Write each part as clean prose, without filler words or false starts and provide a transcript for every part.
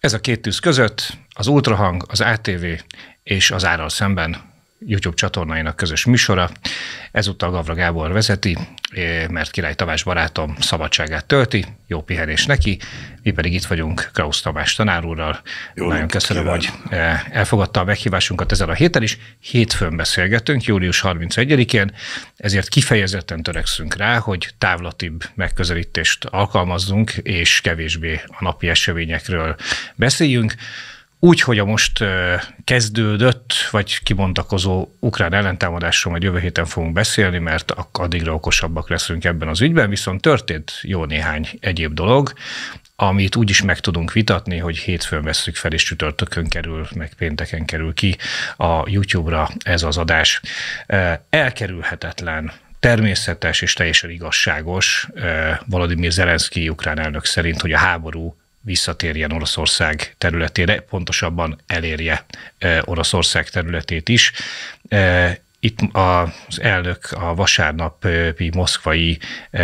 Ez a két tűz között az Ultrahang, az ATV és az Árral szemben YouTube csatornáinak közös műsora. Ezúttal Gavra Gábor vezeti, mert Király Tamás barátom szabadságát tölti, jó pihenés neki, mi pedig itt vagyunk Krausz Tamás tanár úrral. Nagyon köszönöm, hogy elfogadta a meghívásunkat ezen a héten is. Hétfőn beszélgetünk, július 31-én, ezért kifejezetten törekszünk rá, hogy távlatibb megközelítést alkalmazzunk, és kevésbé a napi eseményekről beszéljünk. Úgy, hogy a most kezdődött, vagy kibontakozó ukrán ellentámadásról majd jövő héten fogunk beszélni, mert addigra okosabbak leszünk ebben az ügyben, viszont történt jó néhány egyéb dolog, amit úgy is meg tudunk vitatni, hogy hétfőn vesszük fel, és csütörtökön kerül, meg pénteken kerül ki a YouTube-ra ez az adás. Elkerülhetetlen, természetes és teljesen igazságos Volodymyr Zelenszkij ukrán elnök szerint, hogy a háború visszatérjen Oroszország területére, pontosabban elérje Oroszország területét is. Itt az elnök a vasárnapi moszkvai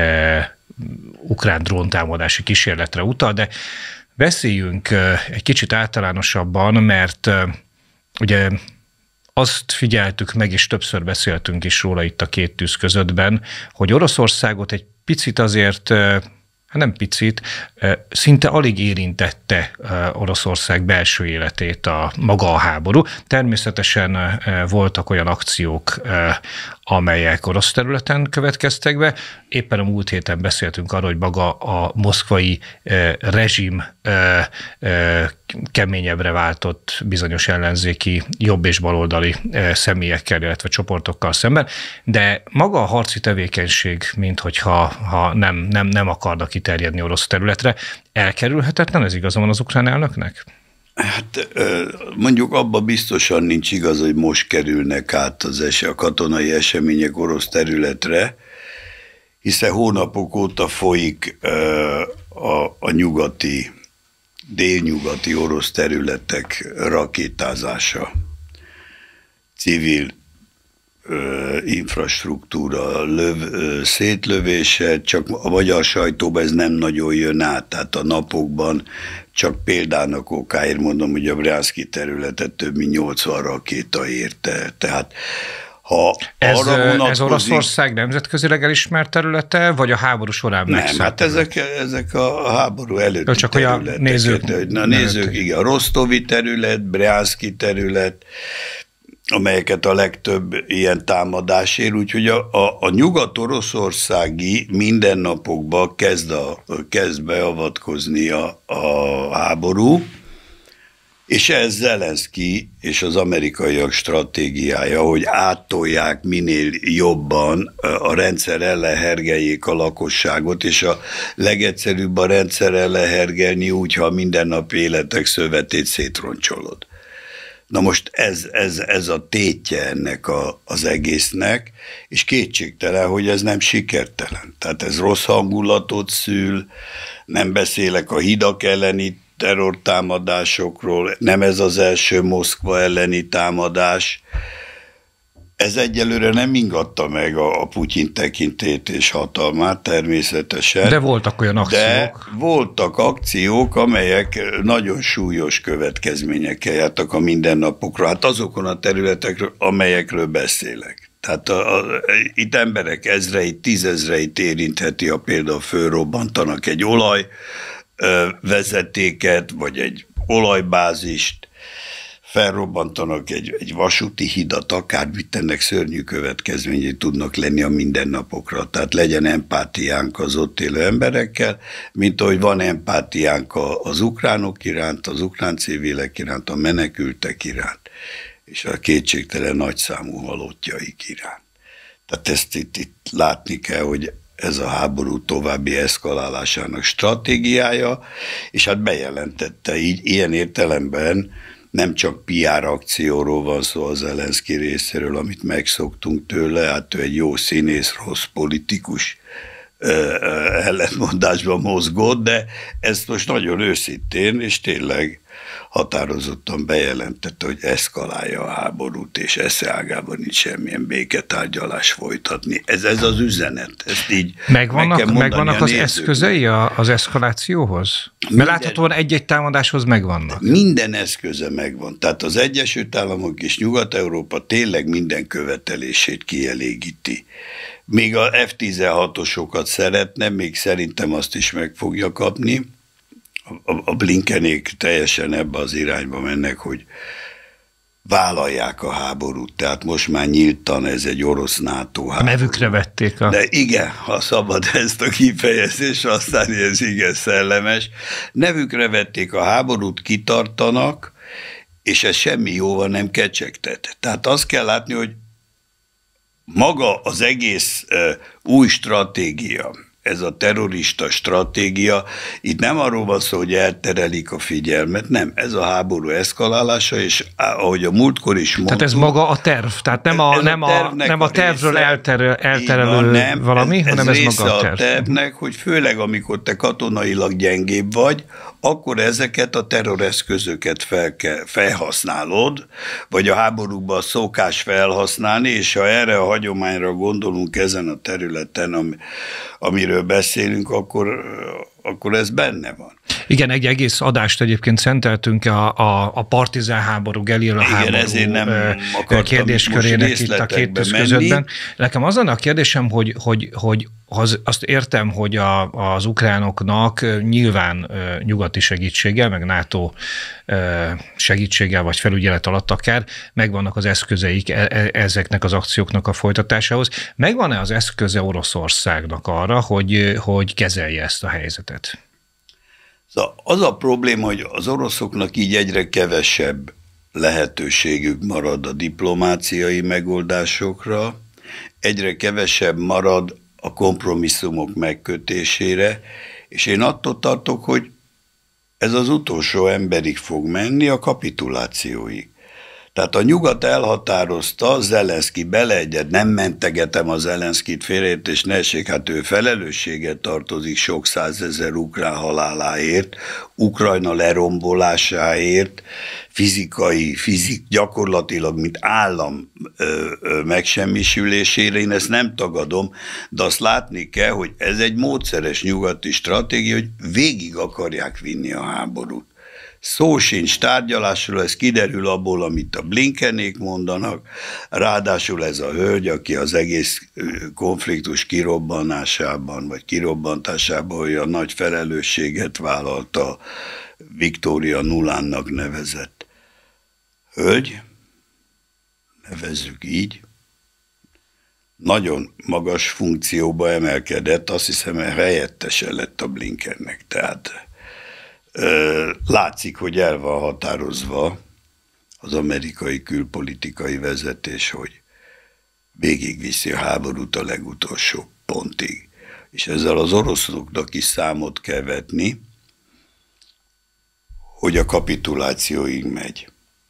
ukrán dróntámadási kísérletre utal, de beszéljünk egy kicsit általánosabban, mert ugye azt figyeltük meg, és többször beszéltünk is róla itt a két tűz közöttben, hogy Oroszországot egy picit azért, nem picit, szinte alig érintette Oroszország belső életét maga a háború. Természetesen voltak olyan akciók, amelyek orosz területen következtek be. Éppen a múlt héten beszéltünk arról, hogy maga a moszkvai rezsim keményebbre váltott bizonyos ellenzéki jobb- és baloldali személyekkel, illetve csoportokkal szemben, de maga a harci tevékenység, minthogyha nem akarnak kiterjedni orosz területre, elkerülhetetlen, ez igaza van az ukrán elnöknek? Hát mondjuk abban biztosan nincs igaz, hogy most kerülnek át a katonai események orosz területre, hiszen hónapok óta folyik a nyugati, délnyugati orosz területek rakétázása, civil infrastruktúra szétlövése, csak a magyar sajtóban ez nem nagyon jön át, tehát a napokban csak példának okáért mondom, hogy a Bryanszki területet több mint 80 rakéta érte, tehát ha ez Oroszország nemzetközileg elismert területe, vagy a háború során megszállt? Nem, hát ezek a háború előtti csak területek. Nézők, igen, a rosztovi terület, Bryanszki terület, amelyeket a legtöbb ilyen támadás ér, úgyhogy a nyugat-oroszországi mindennapokban kezd beavatkozni a háború, és ez Zelenszkij és az amerikaiak stratégiája, hogy áttolják minél jobban a rendszer ellen hergeljék a lakosságot, és a legegyszerűbb a rendszer ellen hergelni úgy, ha a mindennapi életek szövetét szétroncsolod. Na most ez a tétje ennek az egésznek, és kétségtelen, hogy ez nem sikertelen. Tehát ez rossz hangulatot szül, nem beszélek a hidak elleni terrortámadásokról, nem ez az első Moszkva elleni támadás. Ez egyelőre nem ingatta meg a Putyin tekintélyét és hatalmát természetesen. De voltak olyan akciók. De voltak akciók, amelyek nagyon súlyos következményekkel jártak a mindennapokra. Hát azokon a területekről, amelyekről beszélek. Tehát itt emberek ezreit, tízezreit érintheti, ha például fölrobbantanak egy olajvezetéket, vagy egy olajbázist, felrobbantanak egy vasúti hidat, akármit, ennek szörnyű következményei tudnak lenni a mindennapokra. Tehát legyen empátiánk az ott élő emberekkel, mint ahogy van empátiánk az ukránok iránt, az ukrán civilek iránt, a menekültek iránt, és a kétségtelen nagyszámú halottjaik iránt. Tehát ezt itt látni kell, hogy ez a háború további eszkalálásának stratégiája, és hát bejelentette így, ilyen értelemben nem csak PR akcióról van szó az Zelenszkij részéről, amit megszoktunk tőle, hát ő egy jó színész, rossz politikus, ellentmondásban mozgott, de ezt most nagyon őszintén, és tényleg határozottan bejelentette, hogy eszkalálja a háborút, és esze ágában nincs semmilyen béketárgyalás folytatni. Ez az üzenet. Ezt így megvannak az eszközei az eszkalációhoz? Mert láthatóan egy-egy támadáshoz megvannak. Minden eszköze megvan. Tehát az Egyesült Államok és Nyugat-Európa tényleg minden követelését kielégíti. Még a F-16-osokat szeretne, még szerintem azt is meg fogja kapni. A Blinkenék teljesen ebbe az irányba mennek, hogy vállalják a háborút, tehát most már nyíltan ez egy orosz-NATO háború. A nevükre vették De igen, ha szabad ezt a kifejezést használni, ez igen szellemes. Nevükre vették a háborút, kitartanak, és ez semmi jóval nem kecsegtet. Tehát azt kell látni, hogy maga az egész új stratégia, ez a terrorista stratégia, itt nem arról van szó, hogy elterelik a figyelmet, nem, ez a háború eszkalálása, és ahogy a múltkor is mondtuk. Tehát ez maga a terv, tehát nem a tervről elterelő valami, hanem ez maga a terv. A tervnek, hogy főleg amikor te katonailag gyengébb vagy, akkor ezeket a terroreszközöket felhasználod, vagy a háborúban szokás felhasználni, és ha erre a hagyományra gondolunk ezen a területen, amiről beszélünk, akkor ez benne van. Igen, egy egész adást egyébként szenteltünk a partizán háború, gerilla háború ezért nem kérdéskörének itt a két közöttben. Nekem az lenne a kérdésem, hogy azt értem, hogy az ukránoknak nyilván nyugati segítséggel, meg NATO segítséggel, vagy felügyelet alatt akár, megvannak az eszközeik ezeknek az akcióknak a folytatásához. Megvan-e az eszköze Oroszországnak arra, hogy kezelje ezt a helyzetet? Az a probléma, hogy az oroszoknak így egyre kevesebb lehetőségük marad a diplomáciai megoldásokra, egyre kevesebb marad a kompromisszumok megkötésére, és én attól tartok, hogy ez az utolsó emberig fog menni, a kapitulációig. Tehát a nyugat elhatározta, Zelenszky beleegyed, nem mentegetem a Zelenszkyt félreértés, ne essék, hát ő felelősséget tartozik sok százezer ukrán haláláért, Ukrajna lerombolásáért, gyakorlatilag, mint állam megsemmisülésére, én ezt nem tagadom, de azt látni kell, hogy ez egy módszeres nyugati stratégia, hogy végig akarják vinni a háborút. Szó sincs tárgyalásról, ez kiderül abból, amit a Blinkenék mondanak, ráadásul ez a hölgy, aki az egész konfliktus kirobbanásában, vagy kirobbantásában olyan nagy felelősséget vállalta, Viktória Nulandnak nevezett hölgy, nevezzük így, nagyon magas funkcióba emelkedett, azt hiszem, helyettese lett a Blinkennek, tehát látszik, hogy el van határozva az amerikai külpolitikai vezetés, hogy végigviszi a háborút a legutolsó pontig. És ezzel az oroszoknak is számot kell vetni, hogy a kapitulációig megy.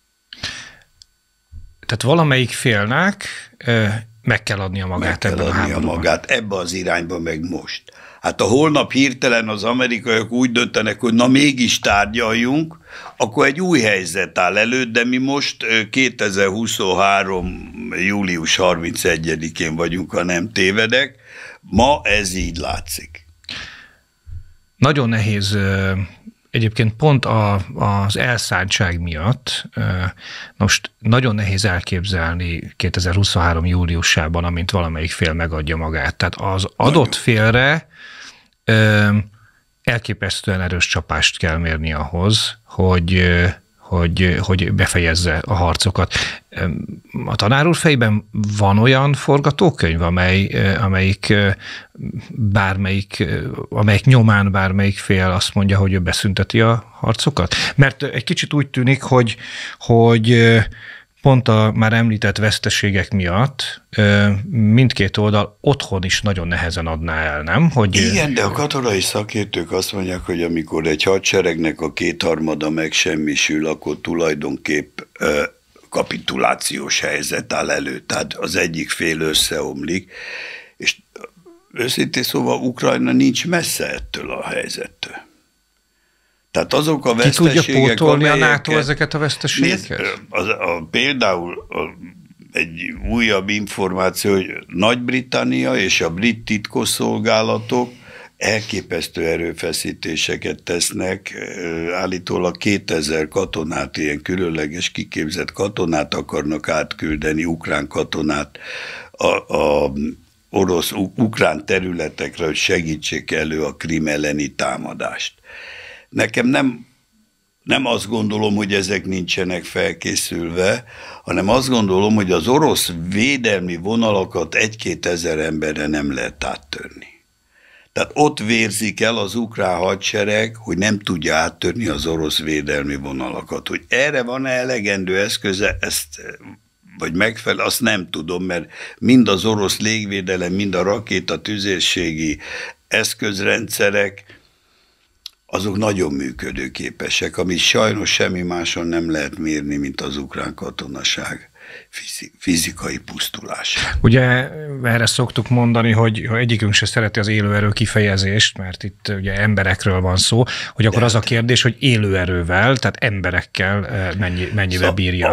Tehát valamelyik félnek meg kell adnia magát ebben a háborúban. Ebbe az irányba meg most. Hát ha holnap hirtelen az amerikaiak úgy döntenek, hogy na mégis tárgyaljunk, akkor egy új helyzet áll elő, de mi most 2023. július 31-én vagyunk, ha nem tévedek. Ma ez így látszik. Nagyon nehéz egyébként pont az elszántság miatt, most nagyon nehéz elképzelni 2023. júliusában, amint valamelyik fél megadja magát. Tehát az adott félre elképesztően erős csapást kell mérni ahhoz, hogy befejezze a harcokat. A tanár úr fejében van olyan forgatókönyv, amelyik nyomán bármelyik fél azt mondja, hogy ő beszünteti a harcokat? Mert egy kicsit úgy tűnik, hogy pont a már említett veszteségek miatt mindkét oldal otthon is nagyon nehezen adná el, nem? Igen, de a katonai szakértők azt mondják, hogy amikor egy hadseregnek a kétharmada megsemmisül, akkor tulajdonképp kapitulációs helyzet áll elő, tehát az egyik fél összeomlik, és őszintén szóval Ukrajna nincs messze ettől a helyzettől. Tehát azok a veszteségek, ki tudja pótolni a NATO ezeket a veszteségeket? Például egy újabb információ, hogy Nagy-Britannia és a brit titkosszolgálatok elképesztő erőfeszítéseket tesznek, állítólag 2000 katonát, ilyen különleges kiképzett katonát akarnak átküldeni, ukrán katonát a orosz-ukrán területekre, hogy segítsék elő a Krím elleni támadást. Nekem nem azt gondolom, hogy ezek nincsenek felkészülve, hanem azt gondolom, hogy az orosz védelmi vonalakat 1-2 ezer emberre nem lehet áttörni. Tehát ott vérzik el az ukrán hadsereg, hogy nem tudja áttörni az orosz védelmi vonalakat. Hogy erre van-e elegendő eszköze, vagy megfelel, azt nem tudom, mert mind az orosz légvédelem, mind a rakéta tüzérségi eszközrendszerek, azok nagyon működőképesek, amit sajnos semmi máson nem lehet mérni, mint az ukrán katonaság fizikai pusztulás. Ugye erre szoktuk mondani, hogy egyikünk se szereti az élőerő kifejezést, mert itt ugye emberekről van szó, hogy akkor az a kérdés, hogy élőerővel, tehát emberekkel mennyivel bírja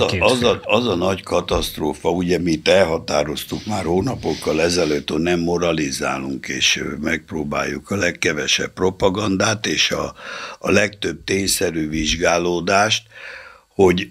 az a nagy katasztrófa, ugye mi itt elhatároztuk már hónapokkal ezelőtt, hogy nem moralizálunk, és megpróbáljuk a legkevesebb propagandát, és a legtöbb tényszerű vizsgálódást, hogy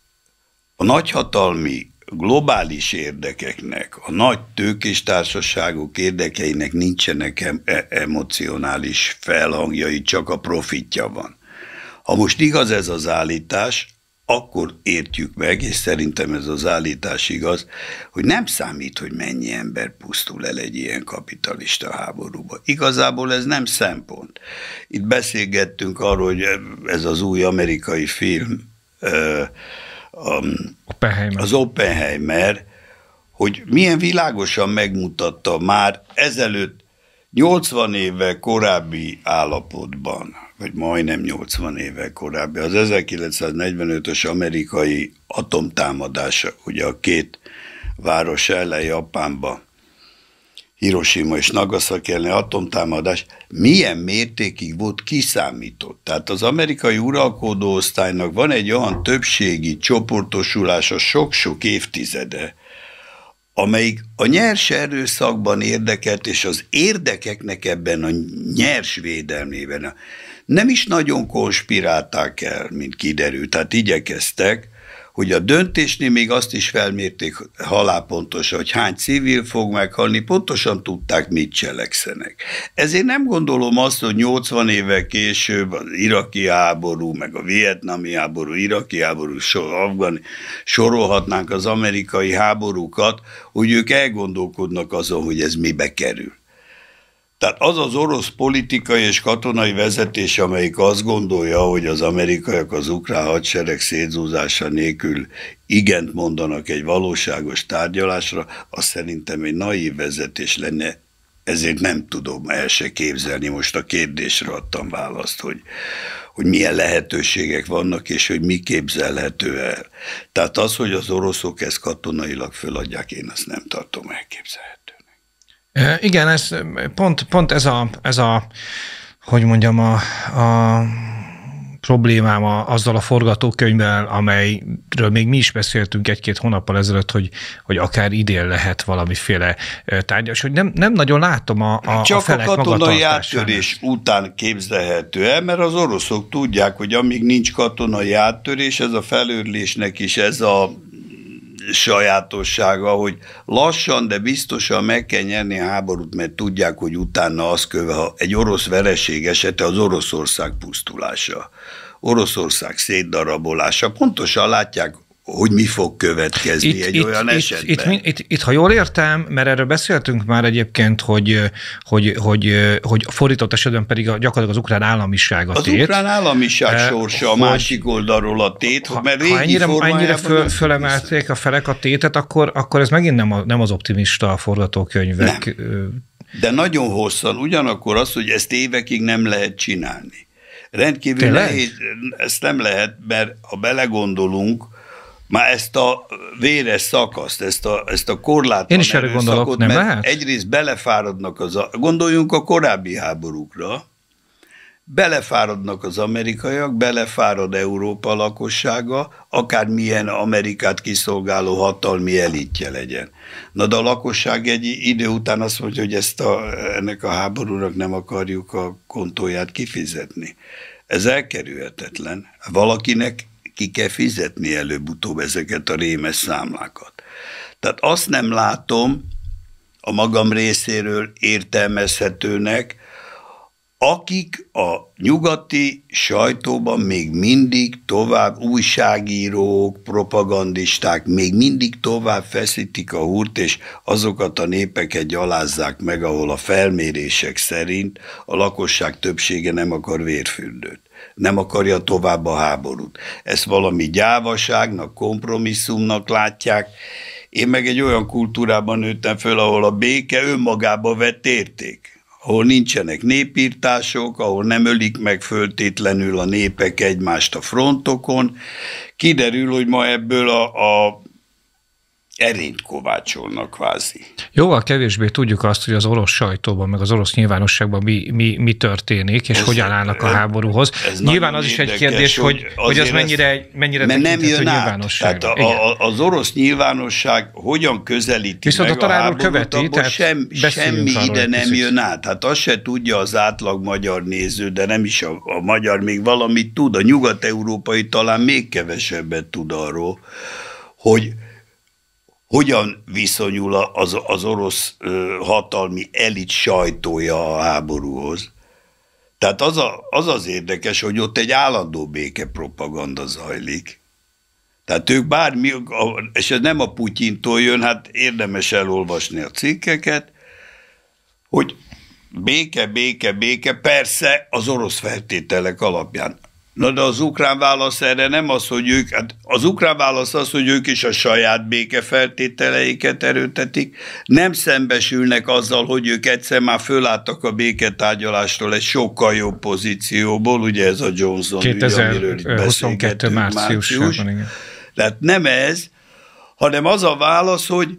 a nagyhatalmi globális érdekeknek, a nagy tőkés társaságok érdekeinek nincsenek emocionális felhangjai, csak a profitja van. Ha most igaz ez az állítás, akkor értjük meg, és szerintem ez az állítás igaz, hogy nem számít, hogy mennyi ember pusztul el egy ilyen kapitalista háborúba. Igazából ez nem szempont. Itt beszélgettünk arról, hogy ez az új amerikai film, az Oppenheimer, hogy milyen világosan megmutatta már ezelőtt 80 évvel korábbi állapotban, vagy majdnem 80 évvel korábbi, az 1945-ös amerikai atomtámadása, ugye a 2 város ellen Japánba, Hiroshima és Nagasaki elleni atomtámadás milyen mértékig volt kiszámított. Tehát az amerikai uralkodó osztálynak van egy olyan többségi csoportosulása sok-sok évtizede, amelyik a nyers erőszakban érdekelt, és az érdekeknek ebben a nyers védelmében nem is nagyon konspirálták el, mint kiderült. Tehát igyekeztek, hogy a döntésnél még azt is felmérték halálpontosan, hogy hány civil fog meghalni, pontosan tudták, mit cselekszenek. Ezért nem gondolom azt, hogy 80 évvel később az iraki háború, meg a vietnami háború, iraki háború, afgani, sorolhatnánk az amerikai háborúkat, hogy ők elgondolkodnak azon, hogy ez mibe kerül. Tehát az az orosz politikai és katonai vezetés, amelyik azt gondolja, hogy az amerikaiak az ukrán hadsereg szétzúzása nélkül igent mondanak egy valóságos tárgyalásra, az szerintem egy naív vezetés lenne, ezért nem tudom el se képzelni, most a kérdésre adtam választ, hogy milyen lehetőségek vannak, és hogy mi képzelhető el. Tehát az, hogy az oroszok ezt katonailag föladják, én azt nem tartom elképzelhető. Igen, ez pont ez a hogy mondjam, a problémám azzal a forgatókönyvvel, amelyről még mi is beszéltünk 1-2 hónappal ezelőtt, hogy akár idén lehet valamiféle tárgyalás, hogy nem nagyon látom a felek magatartását. Csak a katonai áttörés után képzelhető el, mert az oroszok tudják, hogy amíg nincs katonai áttörés, ez a felőrlésnek is ez a sajátossága, hogy lassan, de biztosan meg kell nyerni a háborút, mert tudják, hogy utána az köve, egy orosz vereség esete az Oroszország pusztulása, Oroszország szétdarabolása. Pontosan látják, hogy mi fog következni olyan esetben. Itt, ha jól értem, mert erről beszéltünk már egyébként, hogy fordított esetben pedig gyakorlatilag az ukrán államiság a tét. Az ukrán államiság sorsa a másik oldalról a tét, mert régi ennyire fölemelték a felek a tétet, akkor ez megint nem az optimista forgatókönyvek. Nem. De nagyon hosszan, ugyanakkor az, hogy ezt évekig nem lehet csinálni. Rendkívül nehéz, ezt nem lehet, mert ha belegondolunk, Már ezt a véres szakaszt, ezt a korlátlan Én is erre gondolok, nem lehet? Egyrészt belefáradnak gondoljunk a korábbi háborúkra, belefáradnak az amerikaiak, belefárad Európa lakossága, akármilyen Amerikát kiszolgáló hatalmi elitje legyen. Na de a lakosság egy idő után azt mondja, hogy ennek a háborúnak nem akarjuk a kontóját kifizetni. Ez elkerülhetetlen. Valakinek ki kell fizetni előbb-utóbb ezeket a rémes számlákat. Tehát azt nem látom a magam részéről értelmezhetőnek, akik a nyugati sajtóban még mindig tovább, újságírók, propagandisták még mindig tovább feszítik a húrt, és azokat a népeket gyalázzák meg, ahol a felmérések szerint a lakosság többsége nem akar vérfürdőt. Nem akarja tovább a háborút. Ezt valami gyávaságnak, kompromisszumnak látják. Én meg egy olyan kultúrában nőttem föl, ahol a béke önmagába vett érték. Ahol nincsenek népírtások, ahol nem ölik meg föltétlenül a népek egymást a frontokon. Kiderül, hogy ma ebből a erényt kovácsolnak kvázi. Jóval kevésbé tudjuk azt, hogy az orosz sajtóban, meg az orosz nyilvánosságban mi történik, és hogyan állnak a háborúhoz. Nyilván az is egy kérdés, hogy az mennyire tekinthető nyilvánosságra. Tehát az orosz nyilvánosság hogyan közelíti viszont meg a háborút, követi, tehát semmi ide nem jön át. Hát azt se tudja az átlag magyar néző, de nem is a magyar még valamit tud. A nyugat-európai talán még kevesebbet tud arról, hogy hogyan viszonyul az orosz hatalmi elit sajtója a háborúhoz. Tehát az érdekes, hogy ott egy állandó békepropaganda zajlik. Tehát ők bármi, és ez nem a Putyintól jön, hát érdemes elolvasni a cikkeket, hogy béke, persze az orosz feltételek alapján. Na de az ukrán válasz erre nem az, hogy ők, hát az ukrán válasz az, hogy ők is a saját békefeltételeiket erőtetik, nem szembesülnek azzal, hogy ők egyszer már fölálltak a béketárgyalástól egy sokkal jobb pozícióból, ugye ez a Johnson ügy, amiről itt 2022 márciusában, igen. Tehát nem ez, hanem az a válasz, hogy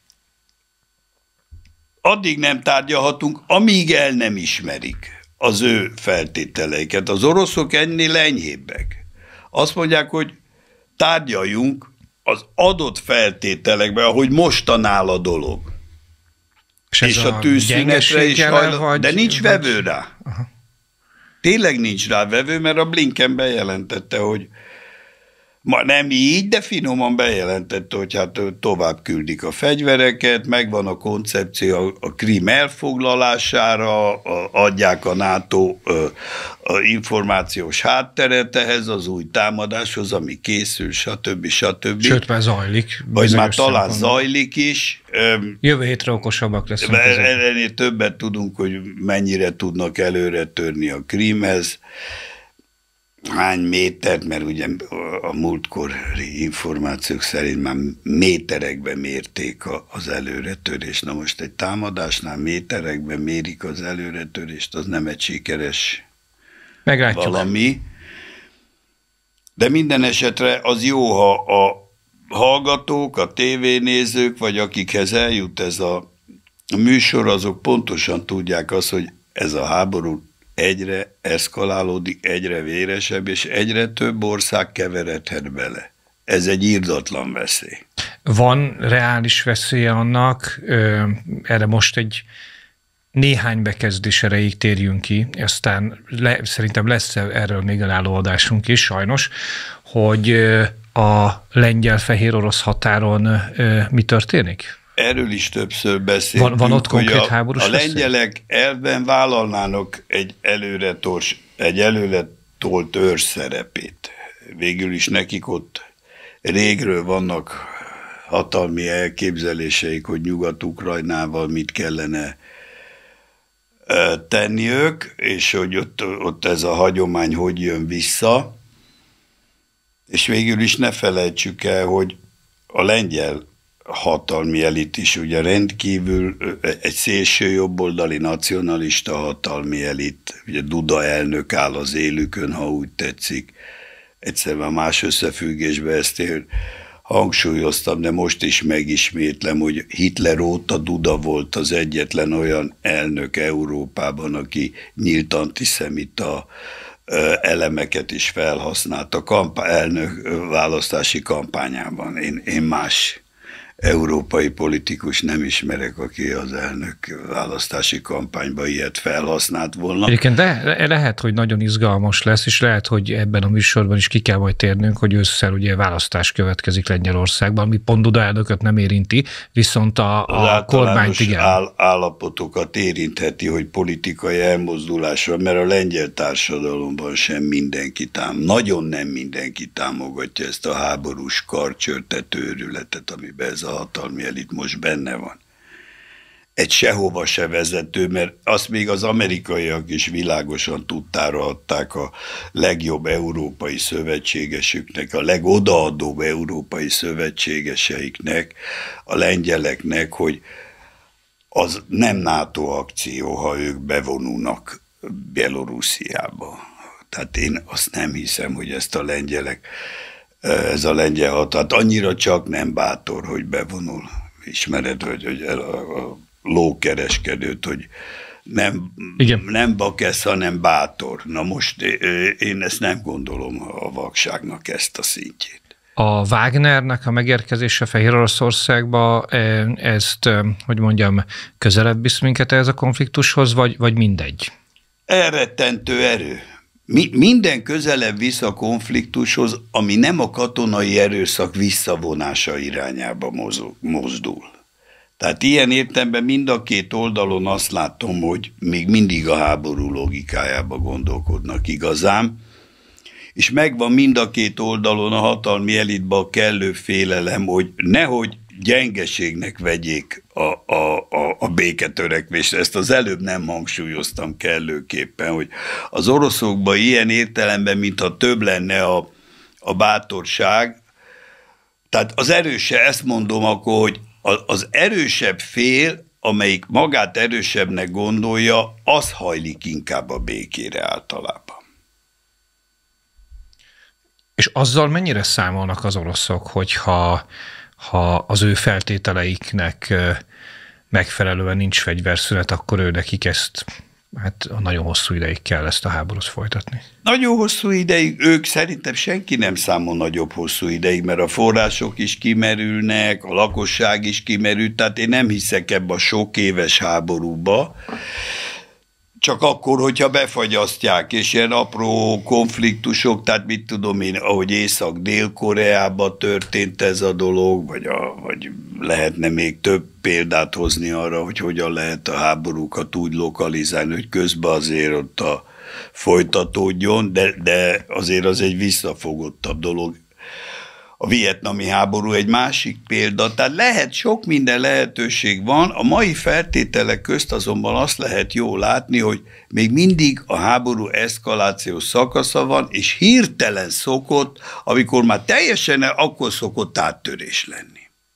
addig nem tárgyalhatunk, amíg el nem ismerik az ő feltételeiket. Az oroszok ennél enyhébbek. Azt mondják, hogy tárgyaljunk az adott feltételekben, ahogy mostan áll a dolog. És a tűzszünetre is de nincs vevő rá. Aha. Tényleg nincs rá vevő, mert a Blinken bejelentette, hogy ma nem így, de finoman bejelentette, hogy hát tovább küldik a fegyvereket, megvan a koncepció a Krím elfoglalására, adják a NATO a információs hátteret ehhez, az új támadáshoz, ami készül, stb. Sőt, már zajlik. Vagy már talán zajlik is. Jövő hétre okosabbak leszünk. Ennél többet tudunk, hogy mennyire tudnak előre törni a Krímhez. Hány métert, mert ugye a múltkori információk szerint már méterekben mérték az előretörést. Na most egy támadásnál méterekben mérik az előretörést, az nem egy sikeres valami. De minden esetre az jó, ha a hallgatók, a tévénézők, vagy akikhez eljut ez a műsor, azok pontosan tudják azt, hogy ez a háború egyre eszkalálódik, egyre véresebb, és egyre több ország keveredhet bele. Ez egy irdatlan veszély. Van reális veszélye annak, erre most egy néhány bekezdés erejéig térjünk ki, aztán szerintem lesz erről még önálló adásunk is, sajnos, hogy a lengyel-fehér orosz határon mi történik? Erről is többször beszéltünk, van ott konkrét háborús a lengyelek elven vállalnának egy előre tolt őrs szerepét. Végül is nekik ott régről vannak hatalmi elképzeléseik, hogy Nyugat-Ukrajnával mit kellene tenniük, és hogy ott ez a hagyomány hogy jön vissza. És végül is ne felejtsük el, hogy a lengyel hatalmi elit is ugye rendkívül egy szélső jobboldali nacionalista hatalmi elit, ugye Duda elnök áll az élükön, ha úgy tetszik, egyszerűen más összefüggésbe ezt hangsúlyoztam, de most is megismétlem, hogy Hitler óta Duda volt az egyetlen olyan elnök Európában, aki nyílt antiszemita elemeket is felhasznált a elnök választási kampányában. Én más európai politikus nem ismerek, aki az elnök választási kampányban ilyet felhasznált volna. Egyébként lehet, hogy nagyon izgalmas lesz, és lehet, hogy ebben a műsorban is ki kell majd térnünk, hogy ősszel ugye választás következik Lengyelországban, ami pont Duda elnököt nem érinti, viszont a kormányt igen. Állapotokat érintheti, hogy politikai elmozdulás van, mert a lengyel társadalomban sem mindenki nagyon nem mindenki támogatja ezt a háborús karcsörtető őrületet, amiben ez a hatalmi elit most benne van. Egy sehova se vezető, mert azt még az amerikaiak is világosan tudtára adták a legjobb európai szövetségesüknek, a legodaadóbb európai szövetségeseiknek, a lengyeleknek, hogy az nem NATO akció, ha ők bevonulnak Bielorussziába. Tehát én azt nem hiszem, hogy ezt a lengyelek, ez a lengyel hatalmat annyira csak nem bátor, hogy bevonul. Ismered, hogy a lókereskedőt, hogy nem bakesz, hanem bátor. Na most én ezt nem gondolom a vakságnak ezt a szintjét. A Wagnernek a megérkezése Fehéroroszországba, ezt, hogy mondjam, közelebb visz minket ez a konfliktushoz, vagy mindegy? Elrettentő erő. Minden közelebb visz a konfliktushoz, ami nem a katonai erőszak visszavonása irányába mozdul. Tehát ilyen értelemben mind a két oldalon azt látom, hogy még mindig a háború logikájába gondolkodnak igazán, és megvan mind a két oldalon a hatalmi elitban a kellő félelem, hogy nehogy gyengeségnek vegyék a béketörekvést. Ezt az előbb nem hangsúlyoztam kellőképpen, hogy az oroszokban ilyen értelemben, mintha több lenne a bátorság. Tehát az erőse, ezt mondom akkor, hogy az erősebb fél, amelyik magát erősebbnek gondolja, az hajlik inkább a békére általában. És azzal mennyire számolnak az oroszok, hogyha az ő feltételeiknek megfelelően nincs fegyverszünet, akkor ő nekik ezt, nagyon hosszú ideig kell ezt a háborút folytatni. Nagyon hosszú ideig, ők szerintem senki nem számol nagyobb hosszú ideig, mert a források is kimerülnek, a lakosság is kimerül, tehát én nem hiszek ebbe a sok éves háborúba, csak akkor, hogyha befagyasztják, és ilyen apró konfliktusok, tehát mit tudom én, ahogy Észak-Dél-Koreában történt ez a dolog, vagy lehetne még több példát hozni arra, hogy hogyan lehet a háborúkat úgy lokalizálni, hogy közben azért ott folytatódjon, de azért az egy visszafogottabb dolog. A vietnami háború egy másik példa, tehát sok minden lehetőség van, a mai feltételek közt azonban azt lehet jól látni, hogy még mindig a háború eszkalációs szakasza van, és hirtelen szokott, amikor már teljesen akkor szokott áttörés lenni.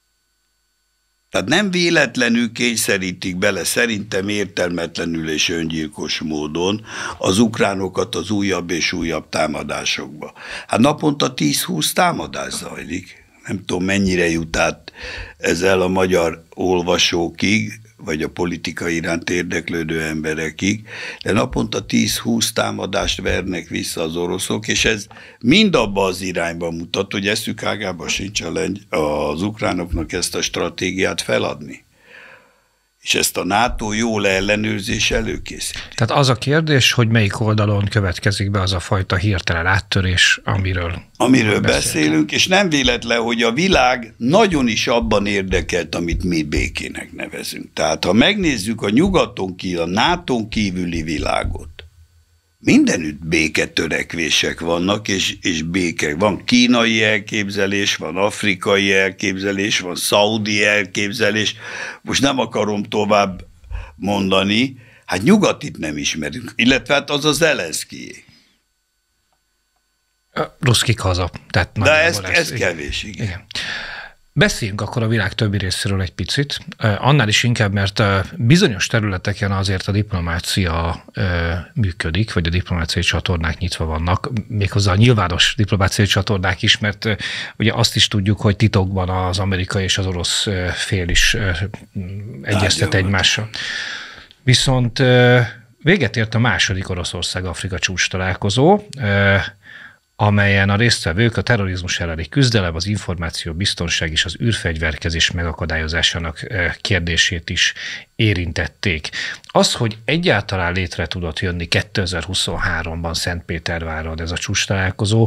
Tehát nem véletlenül kényszerítik bele, szerintem értelmetlenül és öngyilkos módon az ukránokat az újabb és újabb támadásokba. Hát naponta 10-20 támadás zajlik. Nem tudom, mennyire jut át ezzel a magyar olvasókig, vagy a politika iránt érdeklődő emberekig, de naponta 10-20 támadást vernek vissza az oroszok, és ez mind abba az irányba mutat, hogy eszük ágában sincs az ukránoknak ezt a stratégiát feladni. És ezt a NATO jól ellenőrzés előkészíti. Tehát az a kérdés, hogy melyik oldalon következik be az a fajta hirtelen áttörés, amiről beszélünk, és nem véletlen, hogy a világ nagyon is abban érdekelt, amit mi békének nevezünk. Tehát ha megnézzük a nyugaton kívül, a NATO-n kívüli világot, mindenütt béketörekvések vannak, és béke. Van kínai elképzelés, van afrikai elképzelés, van szaudi elképzelés. Most nem akarom tovább mondani, hát nyugatit nem ismerünk, illetve hát az a Zelenszkijé. Ruszkik haza. Tehát de ez kevés, igen. Beszéljünk akkor a világ többi részéről egy picit, annál is inkább, mert bizonyos területeken azért a diplomácia működik, vagy a diplomáciai csatornák nyitva vannak, méghozzá a nyilvános diplomáciai csatornák is, mert ugye azt is tudjuk, hogy titokban az amerikai és az orosz fél is egyeztet egymással. Viszont véget ért a második Oroszország-Afrika csúcs találkozó, amelyen a résztvevők a terrorizmus elleni küzdelem, az információbiztonság és az űrfegyverkezés megakadályozásának kérdését is érintették. Az, hogy egyáltalán létre tudott jönni 2023-ban Szentpéterváron ez a csúcstalálkozó,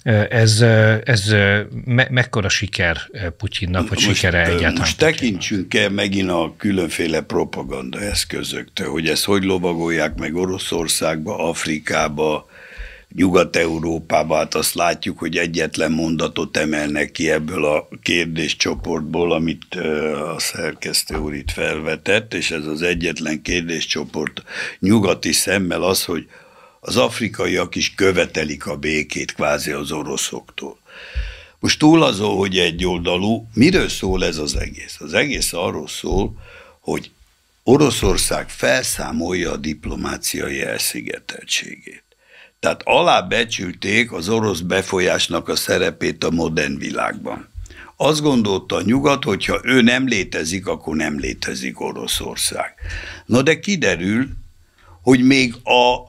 ez mekkora siker Putyinnak, vagy sikere egyáltalán? Most tekintsünk el megint a különféle propaganda eszközöktől, hogy ezt hogy lovagolják meg Oroszországba, Afrikába, Nyugat-Európában, hát azt látjuk, hogy egyetlen mondatot emelnek ki ebből a kérdéscsoportból, amit a szerkesztő úr itt felvetett, és ez az egyetlen kérdéscsoport nyugati szemmel az, hogy az afrikaiak is követelik a békét kvázi az oroszoktól. Most túl azon, hogy egyoldalú, miről szól ez az egész? Az egész arról szól, hogy Oroszország felszámolja a diplomáciai elszigeteltségét. Tehát alábecsülték az orosz befolyásnak a szerepét a modern világban. Azt gondolta a nyugat, hogyha ő nem létezik, akkor nem létezik Oroszország. Na de kiderül, hogy még a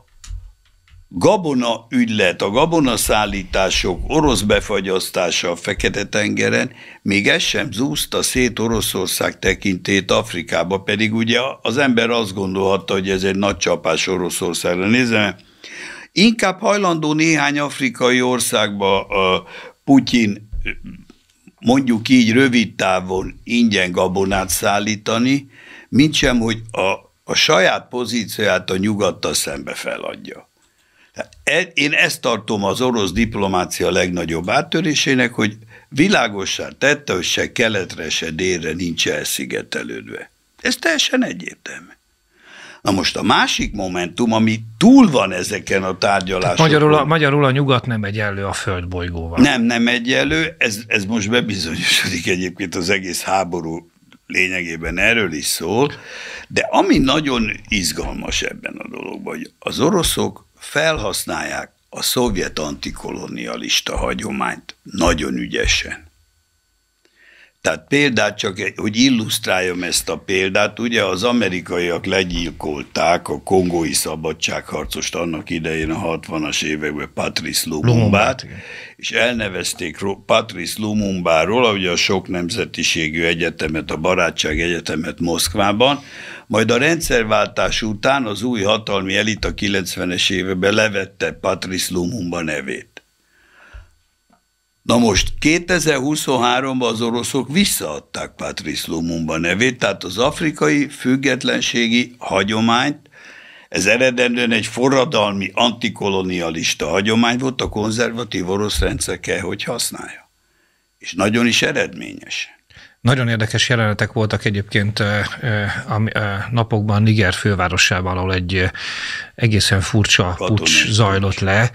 gabona ügylet, a gabonaszállítások orosz befagyasztása a Fekete-tengeren, még ez sem zúzta szét Oroszország tekintét Afrikába, pedig ugye az ember azt gondolhatta, hogy ez egy nagy csapás Oroszországra. Nézem, inkább hajlandó néhány afrikai országba Putyin mondjuk így rövid távon ingyen gabonát szállítani, mintsem, hogy a saját pozícióját a nyugattal szembe feladja. Én ezt tartom az orosz diplomácia legnagyobb áttörésének, hogy világossá tette, hogy se keletre, se délre nincs elszigetelődve. Ez teljesen egyértelmű. Na most a másik momentum, ami túl van ezeken a tárgyalásokon. Magyarul a nyugat nem egyenlő a földbolygóval. Nem egyenlő, ez most bebizonyosodik egyébként, az egész háború lényegében erről is szól, de ami nagyon izgalmas ebben a dologban, hogy az oroszok felhasználják a szovjet antikolonialista hagyományt nagyon ügyesen. Tehát példát csak, hogy illusztráljam ezt a példát, ugye az amerikaiak legyilkolták a kongói szabadságharcost annak idején a 60-as években Patrice Lumumbát, és elnevezték Patrice Lumumbáról, ugye a sok nemzetiségű egyetemet, a Barátság Egyetemet Moszkvában, majd a rendszerváltás után az új hatalmi elit a 90-es években levette Patrice Lumumba nevét. Na most 2023-ban az oroszok visszaadták Patrice Lumumba nevét, tehát az afrikai függetlenségi hagyományt, ez eredendően egy forradalmi antikolonialista hagyomány volt, a konzervatív orosz rendszer kell, hogy használja. És nagyon is eredményes. Nagyon érdekes jelenetek voltak egyébként a napokban Niger fővárosában, ahol egy egészen furcsa puccs zajlott le.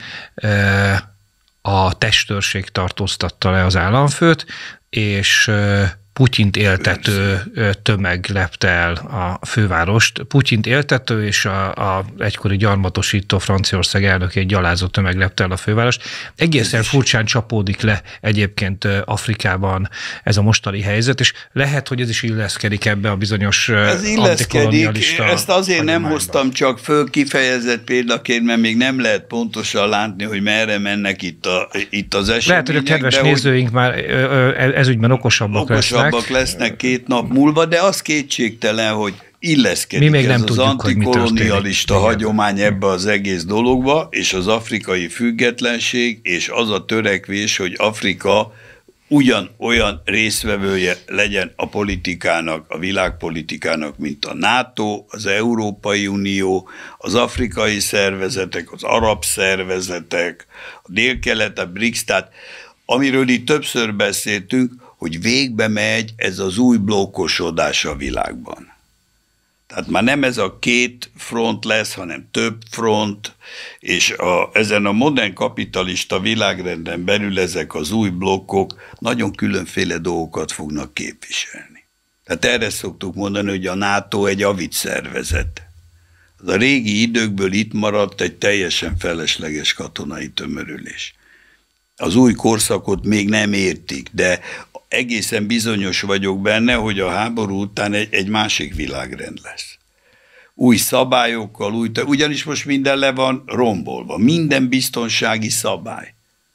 A testőrség tartóztatta le az államfőt, és Putyint éltető tömeg lepte el a fővárost. Putyint éltető és a egykori gyarmatosító Franciaország elnökét gyalázó tömeg lepte el a fővárost. Egészen furcsán csapódik le egyébként Afrikában ez a mostani helyzet, és lehet, hogy ez is illeszkedik ebbe a bizonyos antikolonialista. Ezt azért nem hoztam csak föl kifejezett példaként, mert még nem lehet pontosan látni, hogy merre mennek itt az események. Lehet, hogy a kedves nézőink már ezügyben okosabbak lesznek 2 nap múlva, de az kétségtelen, hogy illeszkedik ez az antikolonialista hagyomány ebbe az egész dologba, és az afrikai függetlenség, és az a törekvés, hogy Afrika ugyanolyan résztvevője legyen a politikának, a világpolitikának, mint a NATO, az Európai Unió, az afrikai szervezetek, az arab szervezetek, a Dél-Kelet, a BRICS, tehát amiről itt többször beszéltünk, hogy végbe megy ez az új blokkosodás a világban. Tehát már nem ez a két front lesz, hanem több front, és ezen a modern kapitalista világrenden belül ezek az új blokkok nagyon különféle dolgokat fognak képviselni. Tehát erre szoktuk mondani, hogy a NATO egy avic szervezet. Az a régi időkből itt maradt egy teljesen felesleges katonai tömörülés. Az új korszakot még nem értik, de egészen bizonyos vagyok benne, hogy a háború után egy másik világrend lesz. Új szabályokkal, ugyanis most minden le van rombolva. Minden biztonsági szabály,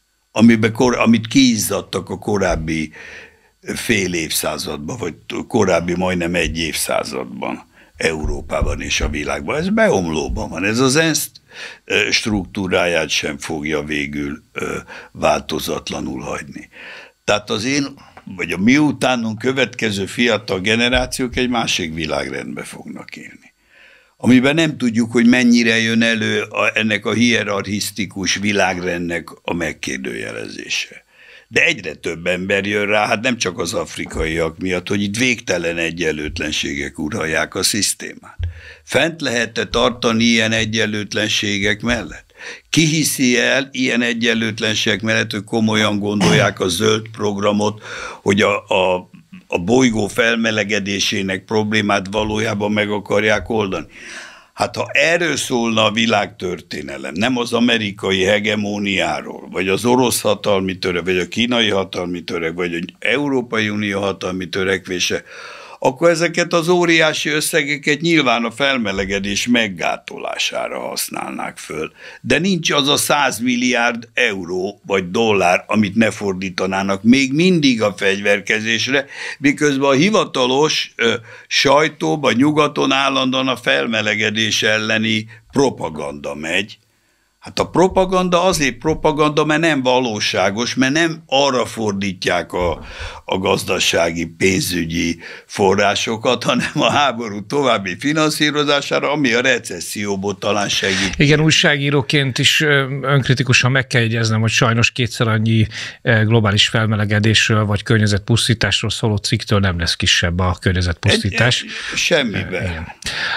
amit kiizzadtak a korábbi fél évszázadban, vagy korábbi majdnem egy évszázadban Európában és a világban. Ez beomlóban van. Ez az ENSZ struktúráját sem fogja végül változatlanul hagyni. Tehát az én, vagy a mi utánunk következő fiatal generációk egy másik világrendbe fognak élni, amiben nem tudjuk, hogy mennyire jön elő ennek a hierarchisztikus világrendnek a megkérdőjelezése. De egyre több ember jön rá, hát nem csak az afrikaiak miatt, hogy itt végtelen egyenlőtlenségek uralják a szisztémát. Fent lehet-e tartani ilyen egyenlőtlenségek mellett? Ki hiszi el ilyen egyenlőtlenségek mellett, hogy komolyan gondolják a zöld programot, hogy a bolygó felmelegedésének problémát valójában meg akarják oldani? Hát ha erről szólna a világtörténelem, nem az amerikai hegemóniáról, vagy az orosz hatalmi török, vagy a kínai hatalmi török, vagy az Európai Unió hatalmi törekvése, akkor ezeket az óriási összegeket nyilván a felmelegedés meggátolására használnák föl. De nincs az a 100 milliárd euró vagy dollár, amit ne fordítanának még mindig a fegyverkezésre, miközben a hivatalos sajtóban, nyugaton állandóan a felmelegedés elleni propaganda megy. Hát a propaganda azért propaganda, mert nem valóságos, mert nem arra fordítják a gazdasági, pénzügyi forrásokat, hanem a háború további finanszírozására, ami a recesszióból talán segít. Igen, újságíróként is önkritikusan meg kell jegyeznem, hogy sajnos kétszer annyi globális felmelegedésről vagy környezetpusztításról szóló cikktől nem lesz kisebb a környezetpusztítás. Semmiben.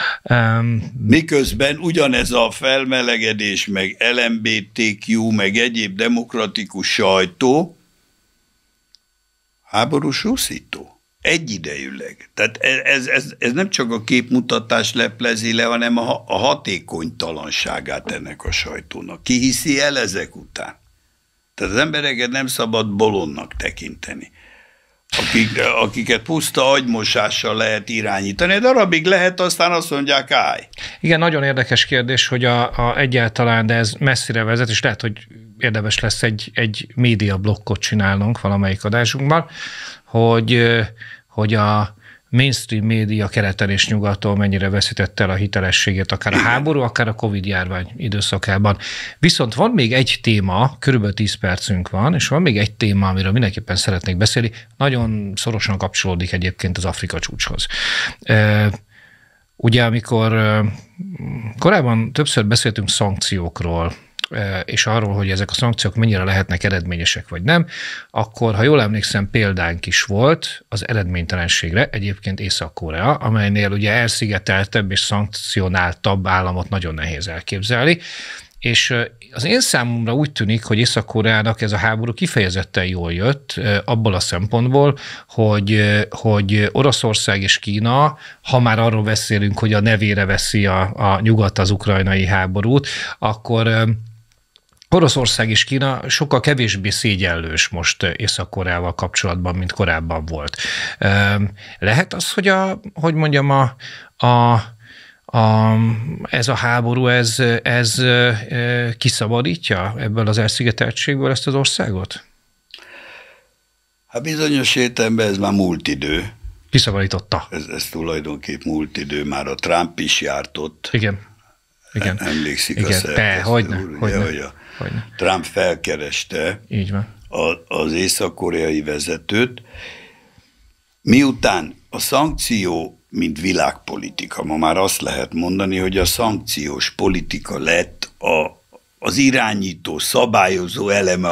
Miközben ugyanez a felmelegedés, meg LMBTQ, meg egyéb demokratikus sajtó háborús úszító. Egyidejűleg. Tehát ez nem csak a képmutatás leplezi le, hanem a hatékonytalanságát ennek a sajtónak. Ki hiszi el ezek után? Tehát az embereket nem szabad bolondnak tekinteni, akiket puszta agymosással lehet irányítani. Egy darabig lehet, aztán azt mondják, állj. Igen, nagyon érdekes kérdés, hogy egyáltalán, de ez messzire vezet, és lehet, hogy érdemes lesz egy média blokkot csinálnunk valamelyik adásunkban, hogy a mainstream média keleten és nyugaton mennyire veszítette el a hitelességét, akár a háború, akár a Covid-járvány időszakában. Viszont van még egy téma, körülbelül 10 percünk van, és van még egy téma, amiről mindenképpen szeretnék beszélni, nagyon szorosan kapcsolódik egyébként az Afrika csúcshoz. Ugye, amikor korábban többször beszéltünk szankciókról, és arról, hogy ezek a szankciók mennyire lehetnek eredményesek vagy nem, akkor, ha jól emlékszem, példánk is volt az eredménytelenségre, egyébként Észak-Korea, amelynél ugye elszigeteltebb és szankcionáltabb államot nagyon nehéz elképzelni, és az én számomra úgy tűnik, hogy Észak-Koreának ez a háború kifejezetten jól jött, abból a szempontból, hogy Oroszország és Kína, ha már arról beszélünk, hogy a nevére veszi a nyugat az ukrajnai háborút, akkor Oroszország és Kína sokkal kevésbé szégyellős most Észak-Koreával kapcsolatban, mint korábban volt. Lehet az, hogy mondjam, ez a háború, ez kiszabadítja ebből az elszigeteltségből ezt az országot? Hát bizonyos értelemben ez már múlt idő. Kiszabadította. Ez tulajdonképp múlt idő, már a Trump is járt ott. Igen. Emlékszik a szerkesztő úr, hogy a Trump felkereste így van. Az észak-koreai vezetőt, miután a szankció, mint világpolitika, ma már azt lehet mondani, hogy a szankciós politika lett az irányító, szabályozó eleme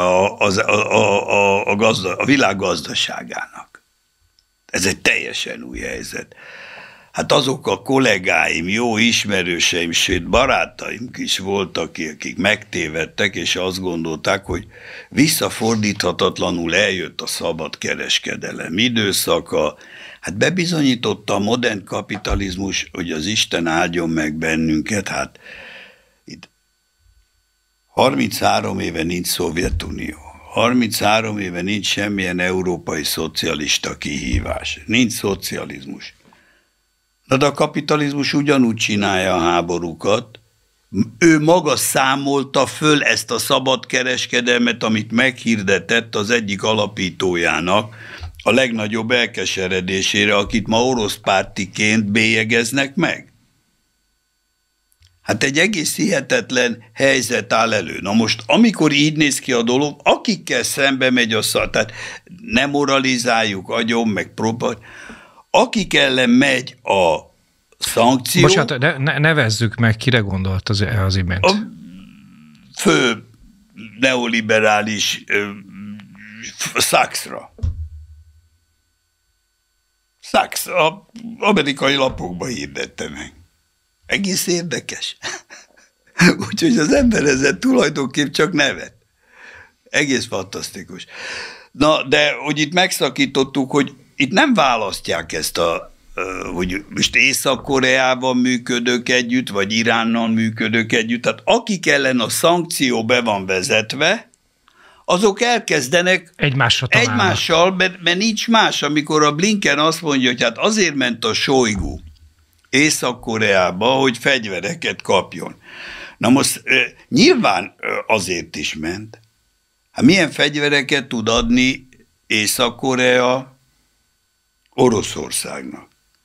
a világ gazdaságának. Ez egy teljesen új helyzet. Hát azok a kollégáim, jó ismerőseim, sőt barátaim is voltak, akik megtévedtek, és azt gondolták, hogy visszafordíthatatlanul eljött a szabad kereskedelem időszaka. Hát bebizonyította a modern kapitalizmus, hogy az Isten áldjon meg bennünket. Hát itt 33 éve nincs Szovjetunió. 33 éve nincs semmilyen európai szocialista kihívás. Nincs szocializmus. De a kapitalizmus ugyanúgy csinálja a háborúkat. Ő maga számolta föl ezt a szabadkereskedelmet, amit meghirdetett az egyik alapítójának a legnagyobb elkeseredésére, akit ma orosz pártiként bélyegeznek meg. Hát egy egész hihetetlen helyzet áll elő. Na most, amikor így néz ki a dolog, akikkel szembe megy a szar, tehát ne moralizáljuk agyon, meg próbáljuk, akik ellen megy a szankció... Bocsánat, nevezzük meg, kire gondolt az imént. A fő neoliberális Sachsra. Sachs az amerikai lapokban hirdette meg. Egész érdekes. Úgyhogy az ember ezzel tulajdonképp csak nevet. Egész fantasztikus. Na, de hogy itt megszakítottuk, hogy itt nem választják ezt hogy most Észak-Koreában működök együtt, vagy Iránnal működök együtt. Tehát akik ellen a szankció be van vezetve, azok elkezdenek egymással, mert nincs más, amikor a Blinken azt mondja, hogy hát azért ment a Shoigu Észak-Koreába, hogy fegyvereket kapjon. Na most nyilván azért is ment. Hát milyen fegyvereket tud adni Észak-Korea Oroszországnak?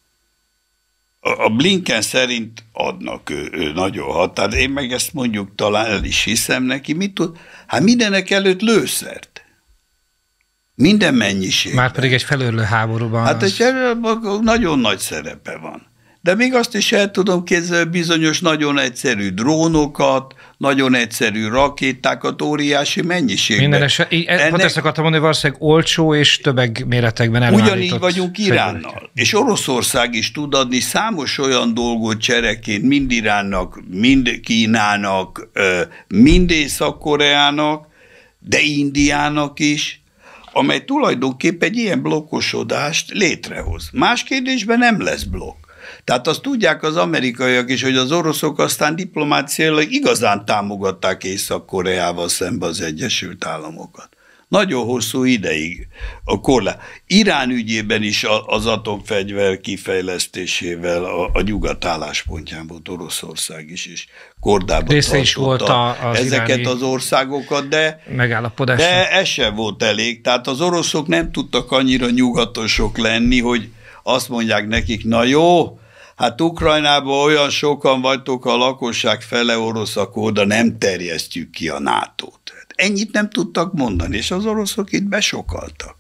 A Blinken szerint adnak ő nagyon határ. Én meg ezt mondjuk talán el is hiszem neki. Mit tud? Hát mindenek előtt lőszert. Minden mennyiségben. Márpedig egy felőrlő háborúban. Hát egy nagyon nagy szerepe van. De még azt is el tudom képzelni, bizonyos nagyon egyszerű drónokat, nagyon egyszerű rakétákat, óriási mennyiségben. Minden pont ezt akartam mondani, valószínűleg olcsó és többegméretekben előállított. Ugyanígy vagyunk Iránnal. És Oroszország is tud adni számos olyan dolgot csereként, mind Iránnak, mind Kínának, mind Észak-Koreának, de Indiának is, amely tulajdonképpen egy ilyen blokkosodást létrehoz. Más kérdésben nem lesz blokk. Tehát azt tudják az amerikaiak is, hogy az oroszok aztán diplomáciailag igazán támogatták Észak-Koreával szembe az Egyesült Államokat. Nagyon hosszú ideig a korlát. Irán ügyében is az atomfegyver kifejlesztésével a nyugat álláspontján volt Oroszország is, és kordában tartotta ezeket az országokat, de ez sem volt elég. Tehát az oroszok nem tudtak annyira nyugatosok lenni, hogy azt mondják nekik, na jó, hát Ukrajnában olyan sokan vagytok, a lakosság fele orosz, akkor oda nem terjesztjük ki a NATO-t. Ennyit nem tudtak mondani, és az oroszok itt besokaltak.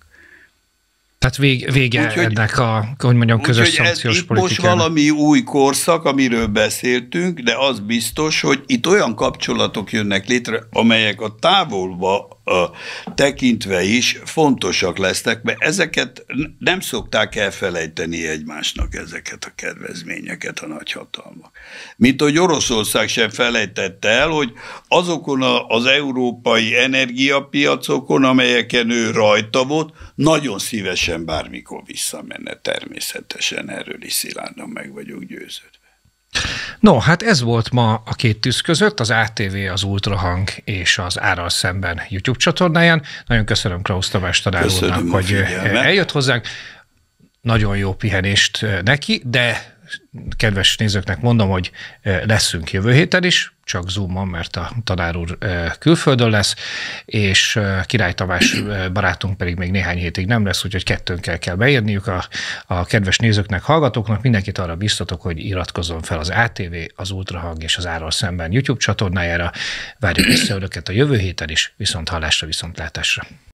Tehát vége ennek a, hogy mondjam, közös szankciós politikának. Most valami új korszak, amiről beszéltünk, de az biztos, hogy itt olyan kapcsolatok jönnek létre, amelyek a távolba tekintve is fontosak lesznek, mert ezeket nem szokták elfelejteni egymásnak, ezeket a kedvezményeket a nagyhatalmak. Mint hogy Oroszország sem felejtette el, hogy azokon az európai energiapiacokon, amelyeken ő rajta volt, nagyon szívesen bármikor visszamenne természetesen, erről is szilárdan meg vagyok győződve. No, hát ez volt ma a két tűz között, az ATV, az Ultrahang és az Árral Szemben YouTube csatornáján. Nagyon köszönöm Krausz Tamás tanár úrnak, hogy eljött hozzánk. Nagyon jó pihenést neki, de kedves nézőknek mondom, hogy leszünk jövő héten is, csak Zoomon, mert a tanár úr külföldön lesz, és Király Tamás barátunk pedig még néhány hétig nem lesz, úgyhogy kettőnkkel kell beírniuk a kedves nézőknek, hallgatóknak. Mindenkit arra biztatok, hogy iratkozzon fel az ATV, az Ultrahang és az Árral Szemben YouTube csatornájára. Várjuk vissza önöket a jövő héten is, viszont hallásra, viszontlátásra.